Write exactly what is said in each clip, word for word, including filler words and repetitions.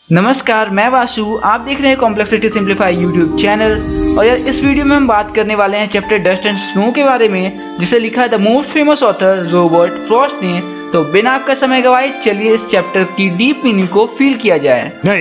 नमस्कार, मैं वासु। आप देख रहे हैं कॉम्प्लेक्सिटी सिंप्लीफाई यूट्यूब चैनल। और यार इस वीडियो में हम बात करने वाले हैं चैप्टर डस्ट एंड स्नो के बारे में, जिसे लिखा है the most famous author Robert Frost ने। तो बिना आपका समय गवाए चलिए इस चैप्टर की डीप मीनिंग को फील किया जाए। नहीं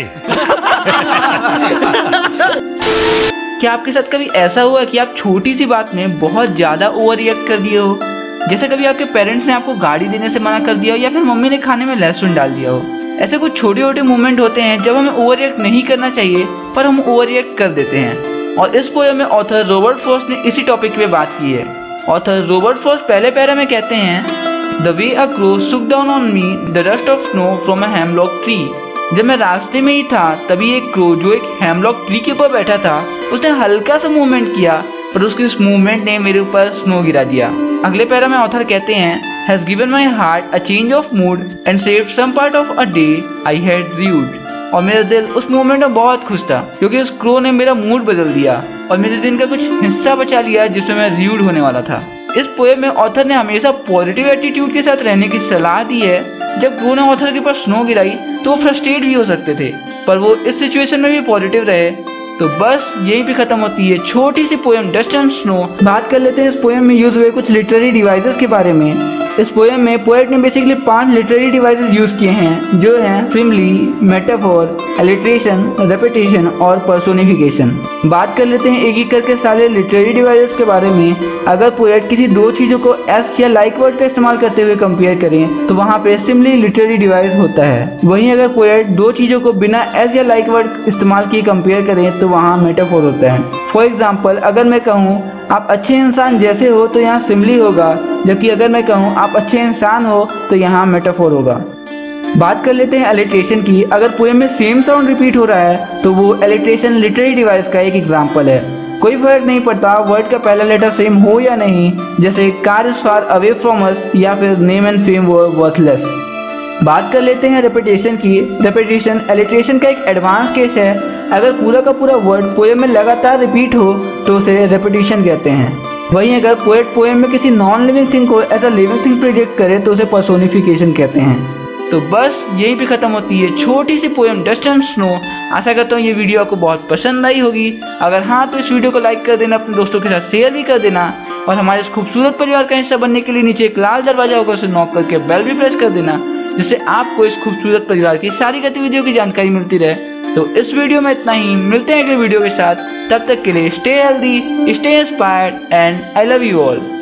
क्या आपके साथ कभी ऐसा हुआ कि आप छोटी सी बात में बहुत ज्यादा ओवर रिएक्ट कर दिए हो? जैसे कभी आपके पेरेंट्स ने आपको गाड़ी देने से मना कर दिया हो, या फिर मम्मी ने खाने में लहसुन डाल दिया हो। ऐसे कुछ छोटे छोटे मोमेंट होते हैं जब हमें ओवर रिएक्ट नहीं करना चाहिए, पर हम ओवर रिएक्ट कर देते हैं। और इस पोएम में ऑथर रॉबर्ट फ्रॉस्ट ने इसी टॉपिक पे बात की है। ऑथर रॉबर्ट फ्रॉस्ट पहले पैरा में कहते हैं, the way a crow shook down on me the dust of snow from a hemlock tree. जब मैं रास्ते में ही था तभी एक क्रो जो एक हेमलॉक ट्री के ऊपर बैठा था, उसने हल्का सा मूवमेंट किया, पर उसके उस मूवमेंट ने मेरे ऊपर स्नो गिरा दिया। अगले पैरा में ऑथर कहते हैं, has given my heart a change of mood and saved some part of a day I had rued। और मेरा दिल उस मोमेंट में बहुत खुश था क्योंकि उस क्रो ने मेरा मूड बदल दिया और मेरे दिन का कुछ हिस्सा बचा लिया जिसमें मैं रूड होने वाला था। इस पोएम में ऑथर ने हमेशा पॉजिटिव एटीट्यूड के साथ रहने की सलाह दी है। जब क्रो ने ऑथर के पास स्नो गिराई तो वो फ्रस्ट्रेट भी हो सकते थे, पर वो इस सिचुएशन में भी पॉजिटिव रहे। तो बस यहीं पे खत्म होती है छोटी सी पोएम डस्ट एंड स्नो। बात कर लेते हैं इस पोएम में यूज हुए कुछ लिटरेरी डिवाइसेस के बारे में। इस पोएम में पोएट ने बेसिकली पांच लिटरेरी डिवाइसेस यूज किए हैं, जो हैं सिमिली, मेटाफोर, एलिट्रेशन, रेपिटेशन और पर्सोनिफिकेशन। बात कर लेते हैं एक एक करके सारे लिटरेरी डिवाइसेस के बारे में। अगर पोएट किसी दो चीजों को एस या लाइक वर्ड का इस्तेमाल करते हुए कंपेयर करें तो वहाँ पे सिमिली लिटरेरी डिवाइस होता है। वहीं अगर पोएट दो चीजों को बिना एस या लाइक वर्ड इस्तेमाल किए कंपेयर करें तो वहाँ मेटाफोर होता है। फॉर एग्जाम्पल, अगर मैं कहूँ आप अच्छे इंसान जैसे हो तो यहाँ सिमिली होगा, जबकि अगर मैं कहूँ आप अच्छे इंसान हो तो यहाँ मेटाफोर होगा। बात कर लेते हैं एलिट्रेशन की। अगर पोएम में सेम साउंड रिपीट हो रहा है तो वो एलिट्रेशन लिटरेरी डिवाइस का एक एग्जांपल है। कोई फर्क नहीं पड़ता वर्ड का पहला लेटर सेम हो या नहीं, जैसे car is far away from us या फिर नेम एंड फेम वर वर्थलेस। बात कर लेते हैं रेपिटेशन की। रेपिटेशन एलिट्रेशन का एक एडवांस केस है। अगर पूरा का पूरा वर्ड पोएम में लगातार रिपीट हो तो उसे रेपिटेशन कहते हैं। वहीं अगर पोएट पोएम में किसी नॉन लिविंग थिंग को as a living thing predict करे तो उसे पर्सोनिफिकेशन कहते हैं। तो बस यहीं पे खत्म होती है छोटी सी पोएम डस्ट एंड स्नो। आशा करता हूँ ये वीडियो आपको बहुत पसंद आई होगी। अगर हाँ तो इस वीडियो को लाइक कर देना, अपने दोस्तों के साथ शेयर भी कर देना, और हमारे इस खूबसूरत परिवार का हिस्सा बनने के लिए नीचे एक लाल दरवाजा होगा, उसे नॉक करके बेल भी प्रेस कर देना, जिससे आपको इस खूबसूरत परिवार की सारी गतिविधियों की जानकारी मिलती रहे। तो इस वीडियो में इतना ही, मिलते हैं अगले वीडियो के साथ। तब तक के लिए stay healthy, stay inspired and I love you all.